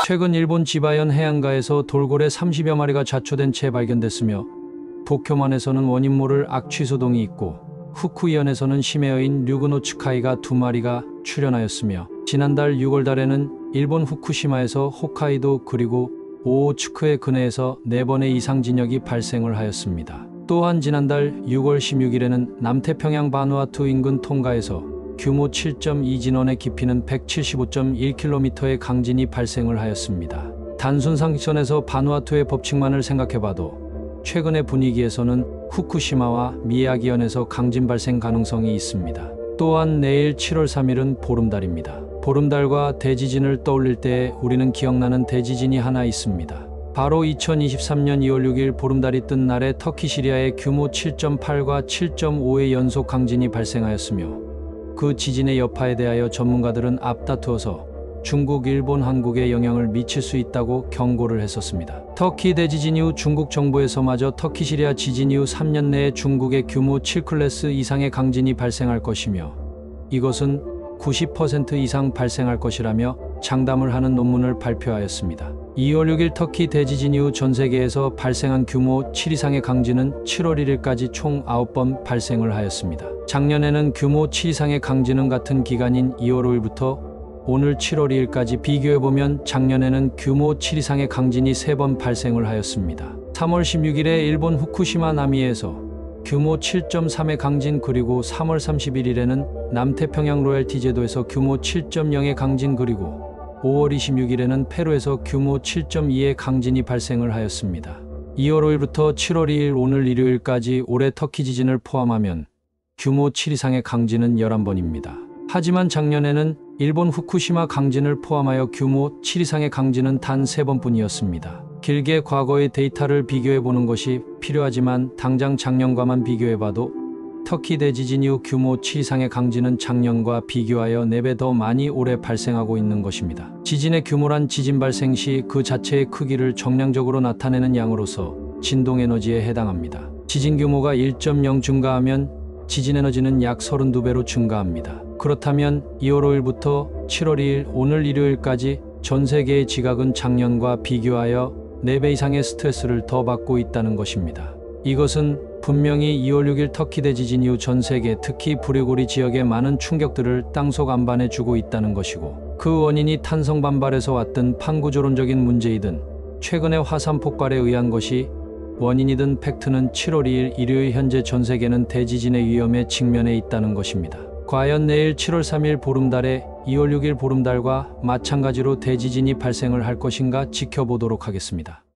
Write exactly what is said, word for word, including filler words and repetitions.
최근 일본 지바현 해안가에서 돌고래 삼십여 마리가 자초된 채 발견됐으며 도쿄만에서는 원인 모를 악취소동이 있고 후쿠이현에서는 심해어인 류그노츠카이가 두 마리가 출현하였으며 지난달 유월 달에는 일본 후쿠시마에서 홋카이도 그리고 오호츠크의 근해에서 네 번의 이상 진역이 발생을 하였습니다. 또한 지난달 유월 십육일에는 남태평양 바누아투 인근 통가에서 규모 칠 점 이 진원의 깊이는 백칠십오 점 일 킬로미터의 강진이 발생을 하였습니다. 단순 상식선에서 바누아투의 법칙만을 생각해봐도 최근의 분위기에서는 후쿠시마와 미야기현에서 강진 발생 가능성이 있습니다. 또한 내일 칠월 삼일은 보름달입니다. 보름달과 대지진을 떠올릴 때 우리는 기억나는 대지진이 하나 있습니다. 바로 이천이십삼년 이월 육일 보름달이 뜬 날에 터키 시리아에 규모 칠 점 팔과 칠 점 오의 연속 강진이 발생하였으며 그 지진의 여파에 대하여 전문가들은 앞다투어서 중국, 일본, 한국에 영향을 미칠 수 있다고 경고를 했었습니다. 터키 대지진 이후 중국 정부에서마저 터키 시리아 지진 이후 삼 년 내에 중국에 규모 칠 클래스 이상의 강진이 발생할 것이며 이것은 구십 퍼센트 이상 발생할 것이라며 장담을 하는 논문을 발표하였습니다. 이월 육일 터키 대지진 이후 전 세계에서 발생한 규모 칠 이상의 강진은 칠월 일일까지 총 아홉 번 발생을 하였습니다. 작년에는 규모 칠 이상의 강진은 같은 기간인 이월 오일부터 오늘 칠월 이일까지 비교해보면 작년에는 규모 칠 이상의 강진이 세 번 발생을 하였습니다. 삼월 십육일에 일본 후쿠시마 나미에서 규모 칠 점 삼의 강진 그리고 삼월 삼십일일에는 남태평양 로얄티 제도에서 규모 칠 점 영의 강진 그리고 오월 이십육일에는 페루에서 규모 칠 점 이의 강진이 발생을 하였습니다. 이월 오일부터 칠월 이일 오늘 일요일까지 올해 터키 지진을 포함하면 규모 칠 이상의 강진은 열한 번입니다. 하지만 작년에는 일본 후쿠시마 강진을 포함하여 규모 칠 이상의 강진은 단 세 번뿐이었습니다. 길게 과거의 데이터를 비교해보는 것이 필요하지만 당장 작년과만 비교해봐도 터키 대지진 이후 규모 칠 이상의 강진은 작년과 비교하여 네 배 더 많이 올해 발생하고 있는 것입니다. 지진의 규모란 지진 발생 시 그 자체의 크기를 정량적으로 나타내는 양으로서 진동에너지에 해당합니다. 지진 규모가 일 점 영 증가하면 지진 에너지는 약 삼십이 배로 증가합니다. 그렇다면 이월 오일부터 칠월 이일 오늘 일요일까지 전 세계의 지각은 작년과 비교하여 네 배 이상의 스트레스를 더 받고 있다는 것입니다. 이것은 분명히 이월 육일 터키 대지진 이후 전 세계 특히 브리고리 지역에 많은 충격들을 땅속 안반에 주고 있다는 것이고 그 원인이 탄성 반발에서 왔든 판구조론적인 문제이든 최근의 화산 폭발에 의한 것이 원인이든 팩트는 칠월 이일 일요일 현재 전 세계는 대지진의 위험에 직면해 있다는 것입니다. 과연 내일 칠월 삼일 보름달에 이월 육일 보름달과 마찬가지로 대지진이 발생을 할 것인가 지켜보도록 하겠습니다.